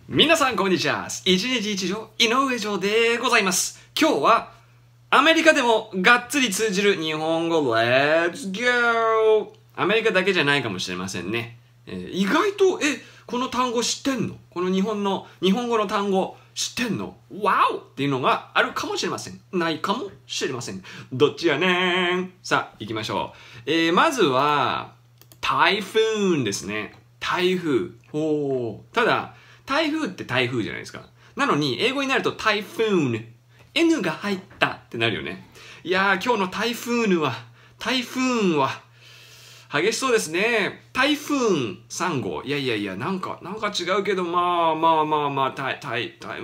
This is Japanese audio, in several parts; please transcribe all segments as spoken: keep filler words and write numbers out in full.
皆さんこんにちは。一日一条井上城でございます。今日はアメリカでもがっつり通じる日本語 Let's go! アメリカだけじゃないかもしれませんね。えー、意外と、え、この単語知ってんの？この日本の、日本語の単語知ってんの？ワオっていうのがあるかもしれません。ないかもしれません。どっちやねーん。さあ、行きましょう。えー、まずは、台風ですね。台風。ほー。ただ、台風って台風じゃないですか。なのに、英語になると台風。N が入ったってなるよね。いやー、今日の台風は、台風は、激しそうですね。台風さん号。いやいやいや、なんか、なんか違うけど、まあまあまあまあ、台、台、台、うん。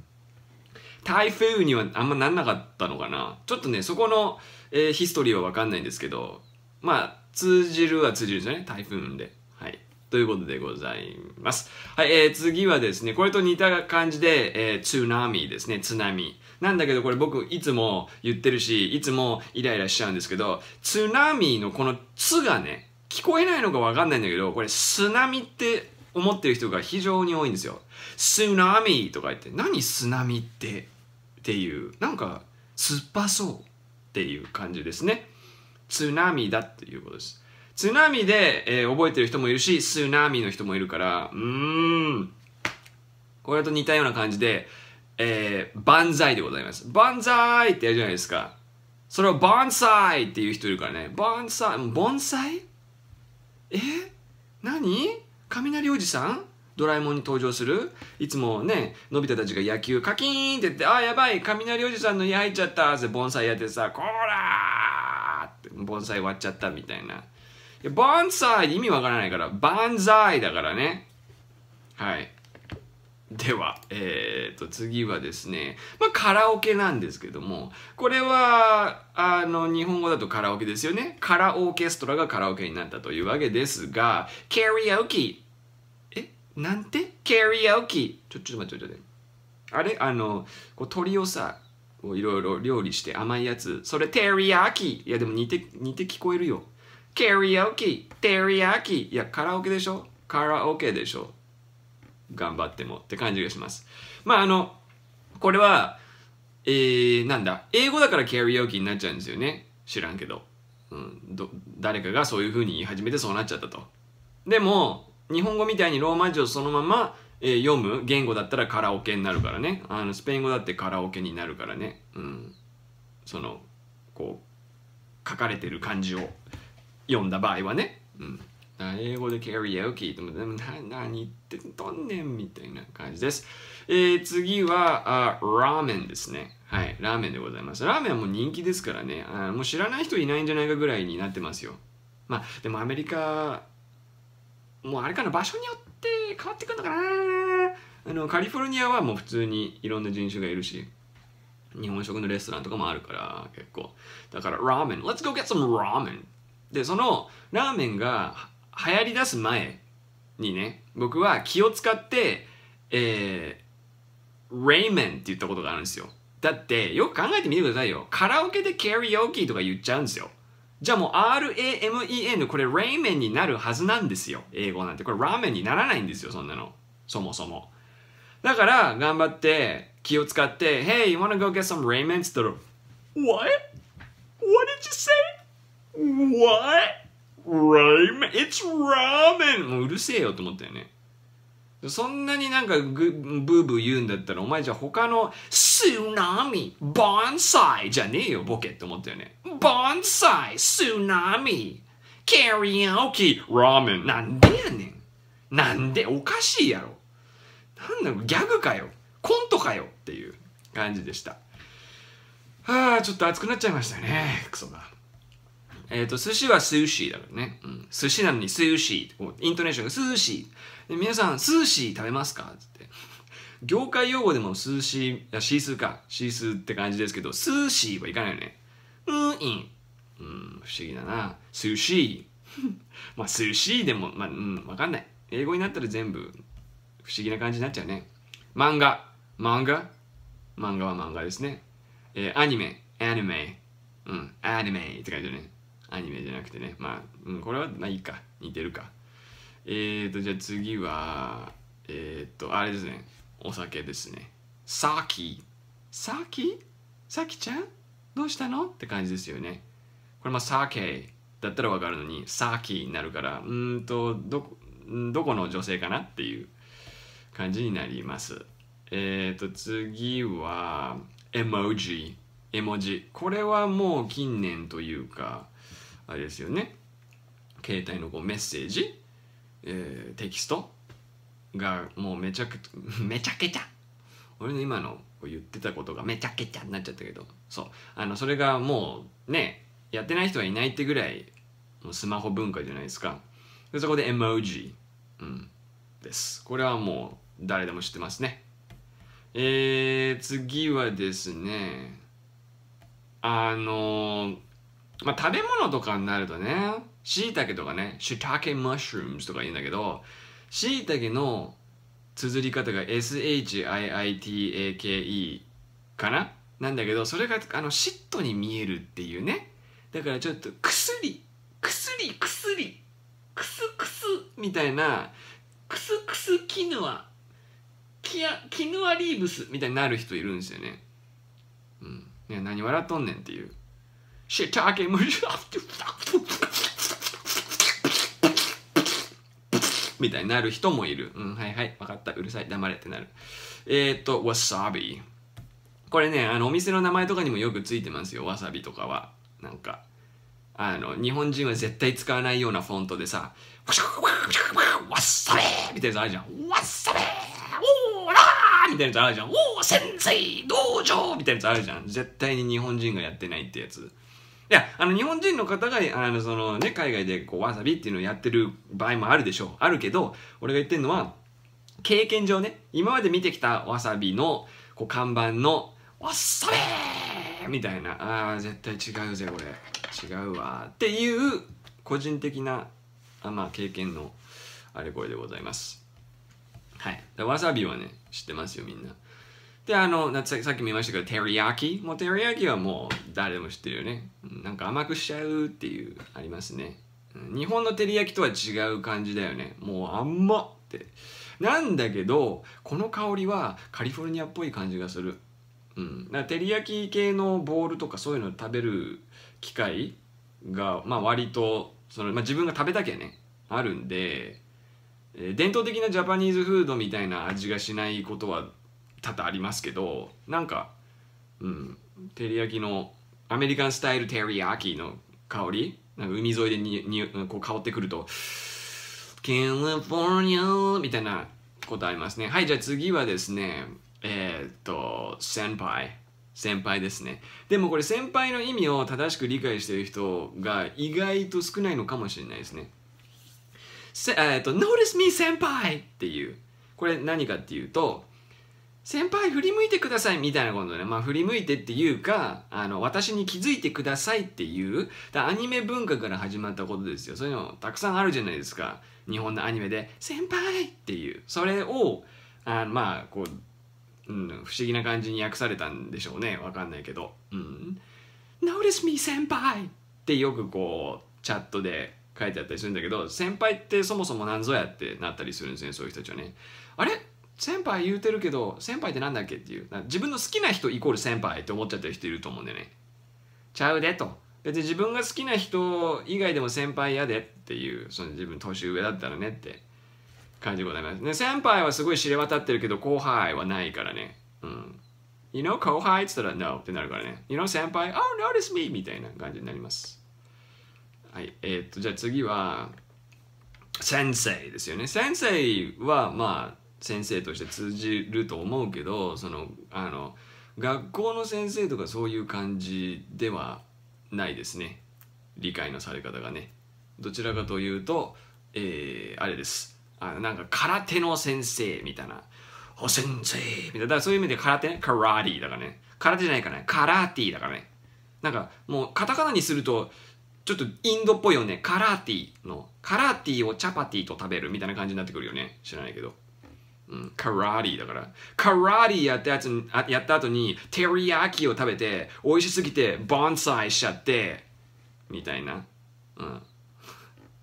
台風にはあんまなんなかったのかな。ちょっとね、そこの、えー、ヒストリーはわかんないんですけど、まあ、通じるは通じるんですよね。台風で。はい。ということでございます。はい、えー、次はですね、これと似た感じで、えー、津波ですね、津波。なんだけど、これ僕いつも言ってるし、いつもイライラしちゃうんですけど、津波のこの津がね、聞こえないのかわかんないんだけど、これ、津波って思ってる人が非常に多いんですよ。津波とか言って、何津波ってっていう、なんか、酸っぱそうっていう感じですね。津波だっていうことです。津波で、えー、覚えてる人もいるし、スナミの人もいるから、うーん。これと似たような感じで、えー、万歳でございます。万歳ってやるじゃないですか。それを万歳っていう人いるからね。万歳、盆栽え何雷おじさんドラえもんに登場するいつもね、のび太たちが野球カキーンって言って、あ、やばい、雷おじさんの家入っちゃったって盆栽やってさ、こらーって盆栽割っちゃったみたいな。バンサイ意味わからないから、バンザイだからね。はい。では、えーと、次はですね、まあ、カラオケなんですけども、これは、あの、日本語だとカラオケですよね。カラオケストラがカラオケになったというわけですが、キャリアオケ。えなんてキャリアオケ。ちょ、ちょっと待って、ちょっと待って。あれあの、こう鳥をさ、いろいろ料理して甘いやつ。それ、テリヤキ。いや、でも似て、似て聞こえるよ。キャリアオケ、テリヤキ。いや、カラオケでしょカラオケでしょ頑張ってもって感じがします。まあ、あの、これは、えー、なんだ、英語だからキャリアオケになっちゃうんですよね。知らんけど。うん、ど誰かがそういう風に言い始めてそうなっちゃったと。でも、日本語みたいにローマ字をそのまま、えー、読む言語だったらカラオケになるからね。あの、スペイン語だってカラオケになるからね。うん。その、こう、書かれてる漢字を読んだ場合はね、うん、英語でキャリアオケってもでも何言ってんとんねんみたいな感じです。えー、次はあラーメンですね。はい、ラーメンでございます。ラーメンはもう人気ですからね。あもう知らない人いないんじゃないかぐらいになってますよ。まあでもアメリカもうあれかな場所によって変わってくるのかな。あのカリフォルニアはもう普通にいろんな人種がいるし。日本食のレストランとかもあるから結構だからラーメン Let's go get some ramen でそのラーメンが流行り出す前にね僕は気を使ってえー、レイメンって言ったことがあるんですよだってよく考えてみてくださいよカラオケでキャリアオケとか言っちゃうんですよじゃあもう アールエーエムイーエヌ これレイメンになるはずなんですよ英語なんてこれラーメンにならないんですよそんなのそもそもだから頑張って気を使って Hey, you wanna go get some ramen? って言ったら What? What did you say? What? Ramen? It's ramen! もううるせえよと思ったよねそんなになんかグブーブー言うんだったらお前じゃあ他のスナミボンサイじゃねえよボケって思ったよねボンサイスナミキャリアオケラーメンなんでやねんなんでおかしいやろなんだギャグかよコントかよっていう感じでしたはあちょっと熱くなっちゃいましたねクソがえっ、ー、と寿司はスーシーだからね、うん、寿司なのにスーシーイントネーションがスーシーで皆さんスーシー食べますかって業界用語でもスーシーやシースーかシースーって感じですけどスーシーはいかないよねうんいんうん不思議だなスーシーまあスーシーでもまあうんわかんない英語になったら全部不思議な感じになっちゃうね。漫画。漫画漫画は漫画ですね。えー、アニメ。アニメ。うん。アニメって感じだね。アニメじゃなくてね。まあ、うん、これはまあいいか。似てるか。えーと、じゃあ次は、 えー、っと、あれですね。お酒ですね。サキ。サキサキちゃんどうしたのって感じですよね。これまあサケだったらわかるのに、サキになるから、うーんと、ど、どこの女性かなっていう感じになります。えー、っと、次は、絵文字。絵文字。これはもう近年というか、あれですよね。携帯のこうメッセージ、えー、テキストがもうめちゃくちゃ、めちゃけちゃ。俺の今のこう言ってたことがめちゃけちゃになっちゃったけど、そう。あの、それがもうね、やってない人はいないってぐらい、もうスマホ文化じゃないですか。でそこで絵文字、うん、です。これはもう誰でも知ってますね。えー、次はですね、あのー、まあ、食べ物とかになるとね、椎茸とかね、シタケマッシュルームとか言うんだけど、椎茸の綴り方が エスエイチアイアイティーエーケーイー かななんだけど、それがあのシットに見えるっていうね。だからちょっと薬、薬、薬、クスクスみたいな、クスクスキヌア、キアキヌアリーブスみたいになる人いるんですよね。うん。ね、何笑っとんねんっていう。シタケムシみたいになる人もいる。うん、はいはい、分かった。うるさい、黙れってなる。えー、っと、わさび。これね、あの、お店の名前とかにもよくついてますよ、わさびとかは。なんか、あの、日本人は絶対使わないようなフォントでさ、わさびみたいなやつあるじゃん。わさびおーらーみたいなやつあるじゃん。おー先生道場みたいなやつあるじゃん。絶対に日本人がやってないってやつ。いや、あの、日本人の方が、あの、そのね、海外でこう、わさびっていうのをやってる場合もあるでしょう。あるけど、俺が言ってるのは、経験上ね、今まで見てきたわさびの、こう、看板の、わさびーみたいな、ああ、絶対違うぜ、これ。違うわ。っていう、個人的な、あまあ、経験の、あれこれでございます。はい。わさびはね、知ってますよ、みんな。で、あの、さっきも言いましたけど、テリヤキ。もうテリヤキはもう誰でも知ってるよね。なんか甘くしちゃうっていう、ありますね。日本のテリヤキとは違う感じだよね。もう甘って。なんだけど、この香りはカリフォルニアっぽい感じがする。うん。だからテリヤキ系のボールとかそういうのを食べる機会が、まあ割と、その、まあ自分が食べたきゃね、あるんで、えー、伝統的なジャパニーズフードみたいな味がしないことは多々ありますけど、なんか、うん、テリヤキのアメリカンスタイルテリヤキの香り、なんか海沿いでににこう香ってくると、カリフォルニアみたいなことありますね。はい、じゃあ次はですね、えー、っと、先輩。先輩ですね。でもこれ先輩の意味を正しく理解している人が意外と少ないのかもしれないですね。せえー、っと、Notice me 先輩っていう。これ何かっていうと、先輩振り向いてくださいみたいなことね。まあ振り向いてっていうか、あの、私に気づいてくださいっていう、だアニメ文化から始まったことですよ。そういうのたくさんあるじゃないですか。日本のアニメで、先輩っていう。それを、あまあ、こう、うん、不思議な感じに訳されたんでしょうね。わかんないけど。うん。Notice me 先輩ってよくこう、チャットで書いてあったりするんだけど、先輩ってそもそも何ぞやってなったりするんですね。そういう人たちはね。あれ先輩言うてるけど、先輩ってなんだっけっていう。自分の好きな人イコール先輩って思っちゃってる人いると思うんでね。ちゃうでと。別に自分が好きな人以外でも先輩やでっていう、その自分年上だったらねって感じでございますね。先輩はすごい知れ渡ってるけど、後輩はないからね。うん。You know 後輩って言ったら No ってなるからね。You know 先輩 Oh, notice me みたいな感じになります。はい。えー、っと、じゃあ次は、先生ですよね。先生は、まあ、先生として通じると思うけど、そのあの学校の先生とかそういう感じではないですね。理解のされ方がね。どちらかというと、えー、あれです。あなんか空手の先生みたいな。お先生みたいな。だからそういう意味で空手ね。カラティだからね。空手じゃないからね。カラティだからね。なんかもうカタカナにすると、ちょっとインドっぽいよね。カラーティの。カラーティをチャパティと食べるみたいな感じになってくるよね。知らないけど。うん、カラーティだから。カラーティやったやつ、やった後に、テリヤキを食べて、美味しすぎて、ボンサイしちゃって、みたいな。うん。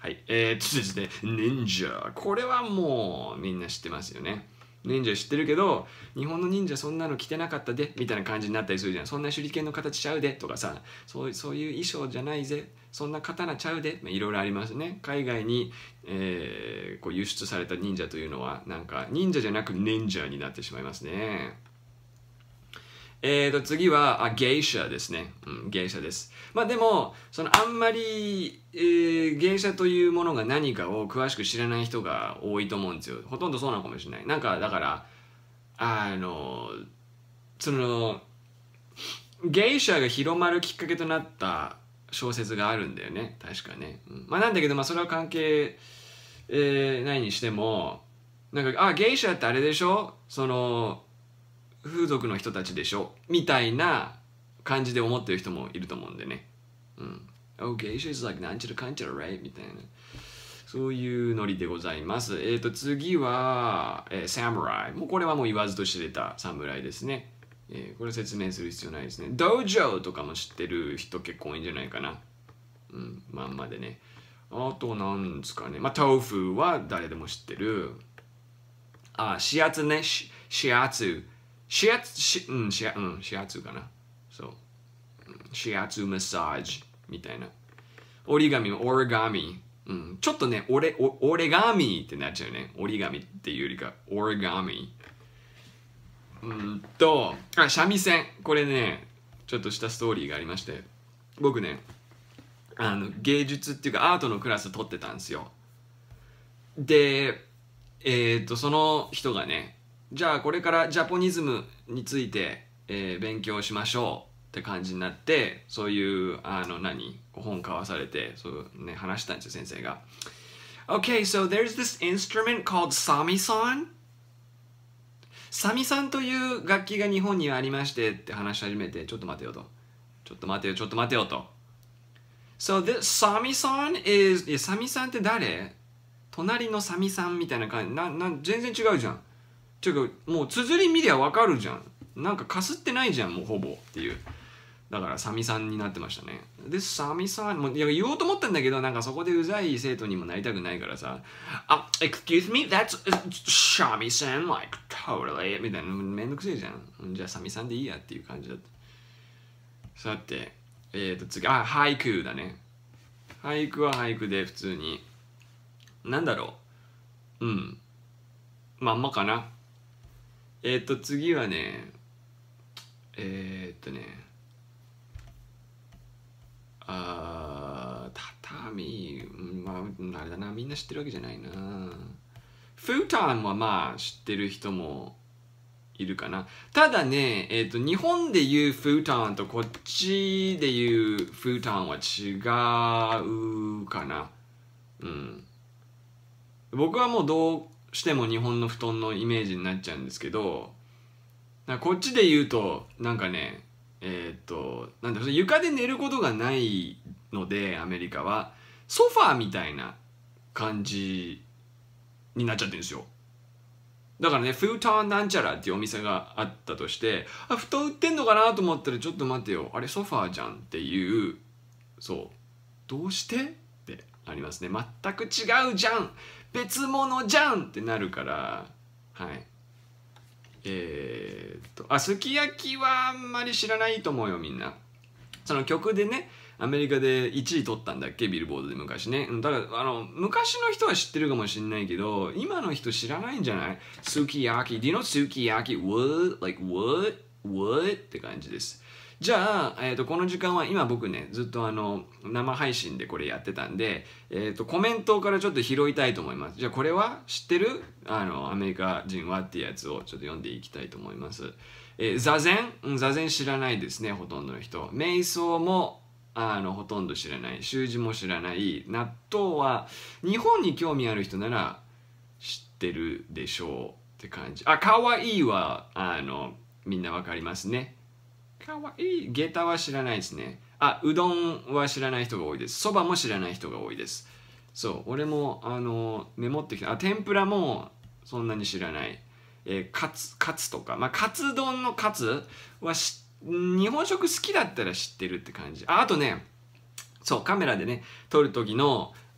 はい。えー、っとですね、忍者。これはもうみんな知ってますよね。忍者知ってるけど、日本の忍者そんなの着てなかったで、みたいな感じになったりするじゃん。そんな手裏剣の形ちゃうで、とかさ、そうそういう衣装じゃないぜ、そんな刀ちゃうで、まあ、いろいろありますね。海外に、えー、こう輸出された忍者というのは、なんか忍者じゃなく忍者になってしまいますね。えーと、次は、あ、芸者ですね。うん、芸者です。まあでも、そのあんまり、えー、芸者というものが何かを詳しく知らない人が多いと思うんですよ。ほとんどそうなのかもしれない。なんか、だから、あの、その、芸者が広まるきっかけとなった小説があるんだよね。確かね。うん、まあなんだけど、まあそれは関係、えー、ないにしても、なんか、あ、芸者ってあれでしょその、風俗の人たちでしょみたいな感じで思ってる人もいると思うんでね。うん。Oh, geisha is like なんちゃらかんちゃら right? みたいな。そういうノリでございます。えっ、ー、と、次は、えー、サムライ。もうこれはもう言わずと知れた侍ですね。えー、これ説明する必要ないですね。道場とかも知ってる人結構多いんじゃないかな。うん、まんまでね。あとなんですかね。まあ、豆腐は誰でも知ってる。あ、指圧ね。指圧。指圧、し、うん、指圧、うん、指圧かな。そう。指圧マッサージみたいな。折り紙も、オリガミ。うん、ちょっとね、オレ、オレガミってなっちゃうね。折り紙っていうよりか、オリガミ。うんと、あ、三味線。これね、ちょっとしたストーリーがありまして、僕ね、あの、芸術っていうかアートのクラス取ってたんですよ。で、えっと、その人がね、じゃあこれからジャポニズムについて、えー、勉強しましょうって感じになって、そういうあの何本買わされてそうね話したんですよ先生が。Okay, so there's this instrument called samisen. サミさんという楽器が日本にはありましてって話し始めて、ちょっと待てよと。ちょっと待てよ、ちょっと待てよと。So this samisen is、いや、サミさんって誰？隣のサミさんみたいな感じ。な、な、全然違うじゃん。ちょっともう綴り見りゃわかるじゃん。なんかかすってないじゃん、もうほぼっていう。だからサミさんになってましたね。で、サミさん、もういや言おうと思ったんだけど、なんかそこでうざい生徒にもなりたくないからさ、あ、excuse me, that's サミさん、like totally みたいな、めんどくせえじゃん。じゃあサミさんでいいやっていう感じだった。さて、えーと次、あ、俳句だね。俳句は俳句で普通に、なんだろう。うん。まんまかな。えっ、ー、と次はねえっ、ー、とねあ畳、まああれだな、みんな知ってるわけじゃないな。フータンはまあ知ってる人もいるかな。ただね、えっ、ー、と日本でいうフータンとこっちでいうフータンは違うかな。うん。僕はもうどうしても日本の布団のイメージになっちゃうんですけど、こっちで言うとなんかね、えー、っとなんだろう、床で寝ることがないのでアメリカはソファーみたいな感じになっちゃってるんですよ。だからね、フータンなんちゃらっていうお店があったとして、あ、布団売ってんのかなと思ったら、ちょっと待てよ、あれソファーじゃんっていう、そう、どうしてってありますね。全く違うじゃん、別物じゃんってなるから、はい。えー、っと、あ、すき焼きはあんまり知らないと思うよ、みんな。その曲でね、アメリカでいちい取ったんだっけ、ビルボードで昔ね。だからあの昔の人は知ってるかもしれないけど、今の人知らないんじゃない？すき焼き。Do you know すき焼き？ What? Like what? What? って感じです。じゃあ、えー、とこの時間は今僕ねずっとあの生配信でこれやってたんで、えー、とコメントからちょっと拾いたいと思います。じゃあこれは知ってる？あのアメリカ人はっていうやつをちょっと読んでいきたいと思います。えー、座禅、うん、座禅知らないですね、ほとんどの人。瞑想もあのほとんど知らない。習字も知らない。納豆は日本に興味ある人なら知ってるでしょうって感じ。あ、かわいいはあのみんなわかりますね。かわいい。下駄は知らないですね。あ、うどんは知らない人が多いです。そばも知らない人が多いです。そう、俺もあのメモってきた。あ、天ぷらもそんなに知らない。えー、カツ、カツとか、まあ、カツ丼のカツは知日本食好きだったら知ってるって感じ。あ、あとね、そう、カメラでね、撮る時の、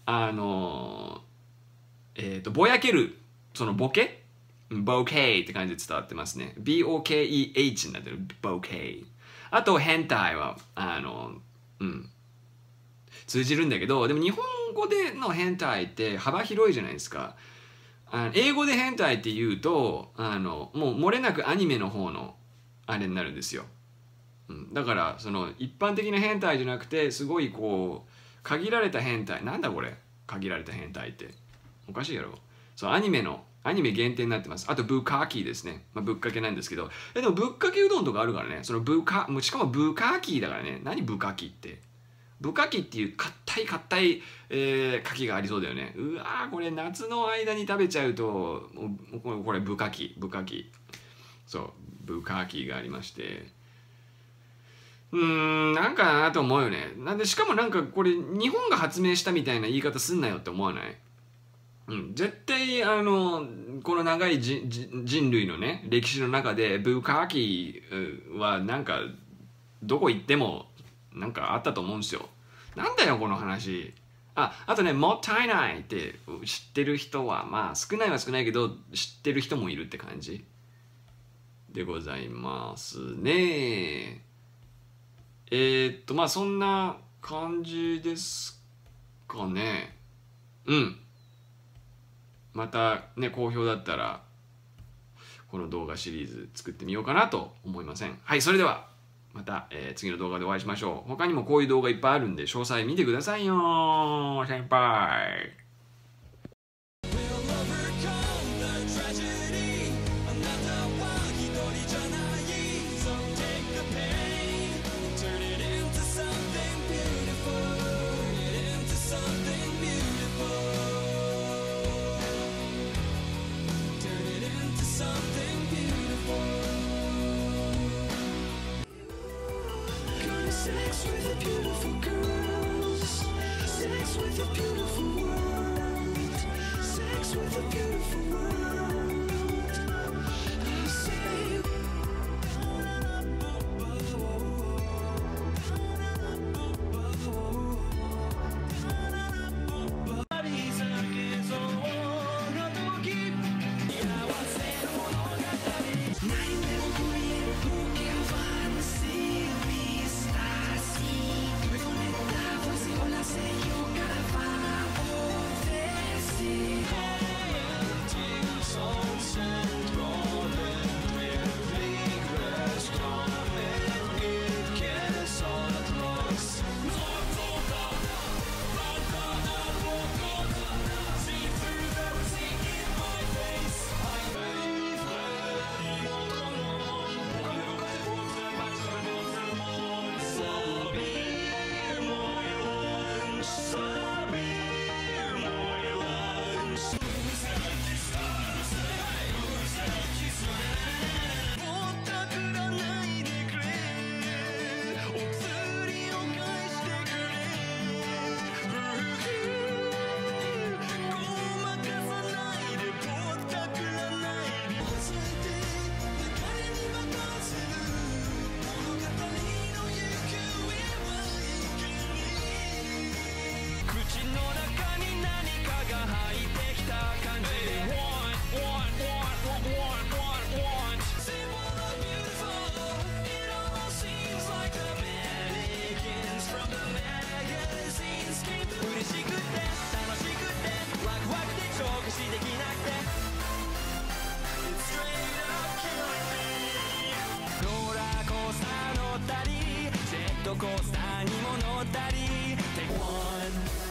あのえっ、ー、とぼやけるそのボケボケって感じで伝わってますね。 ビーオーケーイーエイチ になってるボケ。あと変態はあのうん通じるんだけど、でも日本語での変態って幅広いじゃないですか。あの英語で変態って言うとあのもう漏れなくアニメの方のあれになるんですよ、うん、だからその一般的な変態じゃなくてすごいこう限られた変態なんだこれ限られた変態っておかしいやろ。そうアニメのアニメ限定になってます。あとブカキですね、まあ、ぶっかけなんですけど、えでもぶっかけうどんとかあるからね。そのブカもうしかもブカキだからね。何ブカキってブカキっていう硬い硬い、えー、牡蠣がありそうだよね。うわーこれ夏の間に食べちゃうともうこれこれブカキブカキそうブカキがありまして、うーんなんかなと思うよね。なんでしかもなんかこれ日本が発明したみたいな言い方すんなよって思わない？うん、絶対あのこの長いじじ人類のね歴史の中でブカキはなんかどこ行ってもなんかあったと思うんですよ。なんだよこの話。あ、あとね、もったいないって知ってる人はまあ少ないは少ないけど知ってる人もいるって感じでございますね。えー、っとまあそんな感じですかね。うん。またね好評だったらこの動画シリーズ作ってみようかなと思いません。はい、それではまた、えー、次の動画でお会いしましょう。他にもこういう動画いっぱいあるんで詳細見てくださいよ先輩。Sex with a beautiful girl, sex with a beautiful world, sex with a beautiful world. I say,コースターにも乗ったり Take one